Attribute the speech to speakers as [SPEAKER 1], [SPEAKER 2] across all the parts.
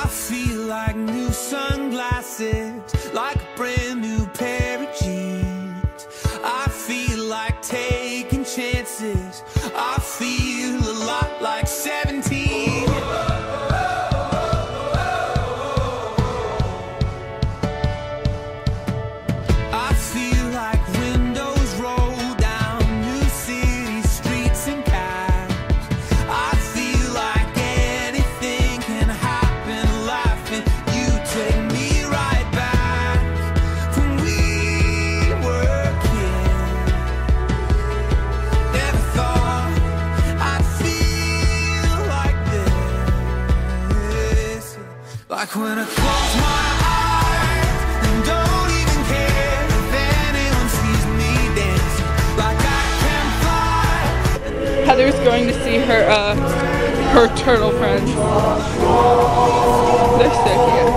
[SPEAKER 1] feel like new sunglasses, like a brand new pair of jeans. I feel like taking chances. I feel a lot like 17. I feel like windows roll down new city streets and cabs. I feel like anything can happen, laughing. You take me right back when we were kids. Never thought I'd feel like this. Like when I close my eyes and don't even care if anyone sees me dancing. Like I can fly.
[SPEAKER 2] Heather's going to see her turtle friends. They're so cute.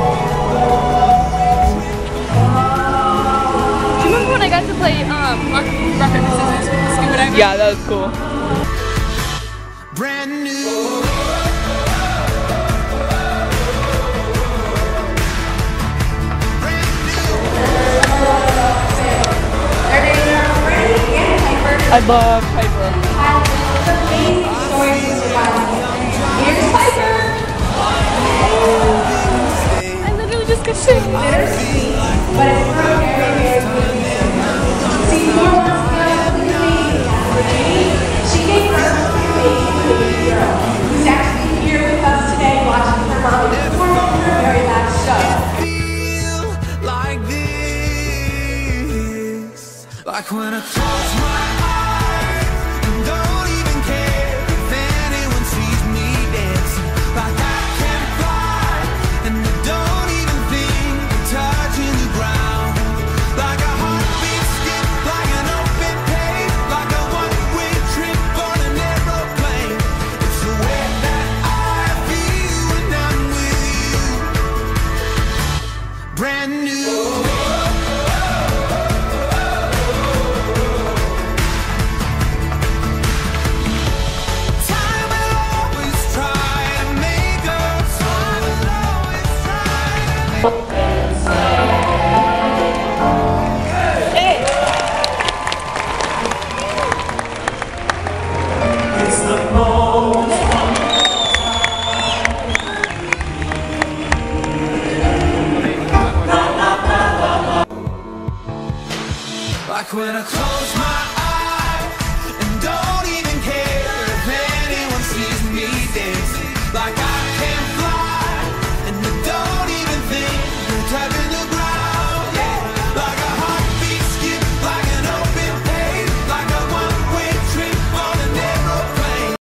[SPEAKER 3] Do you remember when I got to play rock, paper, scissors with the scuba diver?
[SPEAKER 2] Yeah, that was cool.
[SPEAKER 1] Brand new.
[SPEAKER 2] I love Piper.
[SPEAKER 3] I literally just got sick.
[SPEAKER 4] Bittersweet, but it's very, very good. SeaWorld Orlando, she gave birth to a baby girl who's actually here with us today watching her mom perform her very last show.
[SPEAKER 1] Feel like this, like when I close my eyes and don't even care if anyone sees me dancing. Like I can fly and I don't even think of touching the ground. Like a heartbeat skip, like an open page, like a one-way trip on an aeroplane. It's the way that I feel when I'm with you. Brand new. Like when I close my eyes.